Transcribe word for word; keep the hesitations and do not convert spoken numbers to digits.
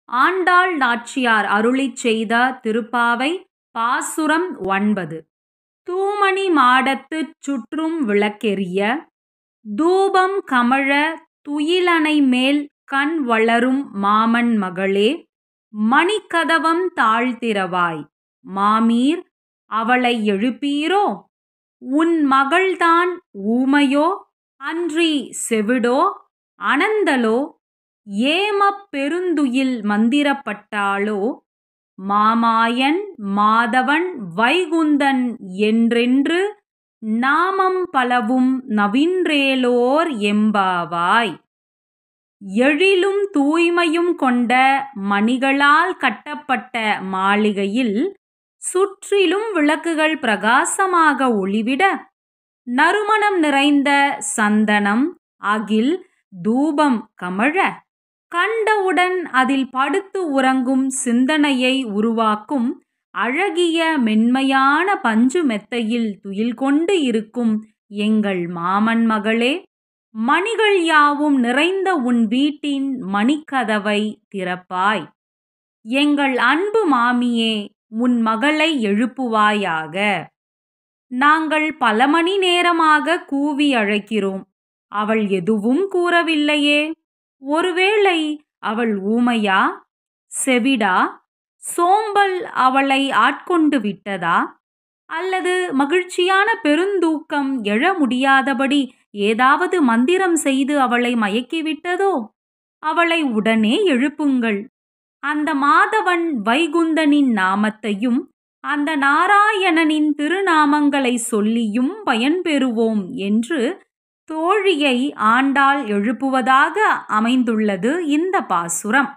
ஆண்டாள் நாச்சியார் அருளிச் செய்த திருப்பாவை பாசுரம் ஒன்பது. தூமணி மாடத்துச் சுற்றும் விளக்கெரிய தூபம் கமழ துயிலணைமேல் கண் வளரும் மாமன் மகளே, மணிக்கதவம் தாழ்த்திரவாய். மாமீர் அவளை எழுப்பீரோ? உன் மகள்தான் ஊமையோ அன்றி செவிடோ அனந்தலோ? ஏமப் பெருந்துயில் மந்திரப்பட்டாளோ? மாமாயன் மாதவன் வைகுந்தன் என்றென்று நாமம் பலவும் நவின்றேலோர் எம்பாவாய். எழிலும் தூய்மையும் கொண்ட மணிகளால் கட்டப்பட்ட மாளிகையில் சுற்றிலும் விளக்குகள் பிரகாசமாக ஒளிவிட, நறுமணம் நிறைந்த சந்தனம் அகில் தூபம் கமழ, கண்டவுடன் அதில் படுத்து உறங்கும் சிந்தனையை உருவாக்கும் அழகிய மென்மையான பஞ்சு மெத்தையில் துயில் கொண்டு இருக்கும் எங்கள் மாமன் மகளே, மணிகள் யாவும் நிறைந்த உன் வீட்டின் மணிக்கதவை திறப்பாய். எங்கள் அன்பு மாமியே, உன் மகளை எழுப்புவாயாக. நாங்கள் பல மணி நேரமாக கூவி அழைக்கிறோம், அவள் எதுவும் கூறவில்லையே. ஒருவேளை அவள் ஊமையா, செவிடா, சோம்பல் அவளை ஆட்கொண்டு விட்டதா? அல்லது மகிழ்ச்சியான பெருந்தூக்கம் எழ முடியாதபடி ஏதாவது மந்திரம் செய்து அவளை மயக்கிவிட்டதோ? அவளை உடனே எழுப்புங்கள். அந்த மாதவன் வைகுந்தனின் நாமத்தையும் அந்த நாராயணனின் திருநாமங்களை சொல்லியும் பயன்பெறுவோம் என்று தோழியை ஆண்டாள் எழுப்புவதாக அமைந்துள்ளது இந்த பாசுரம்.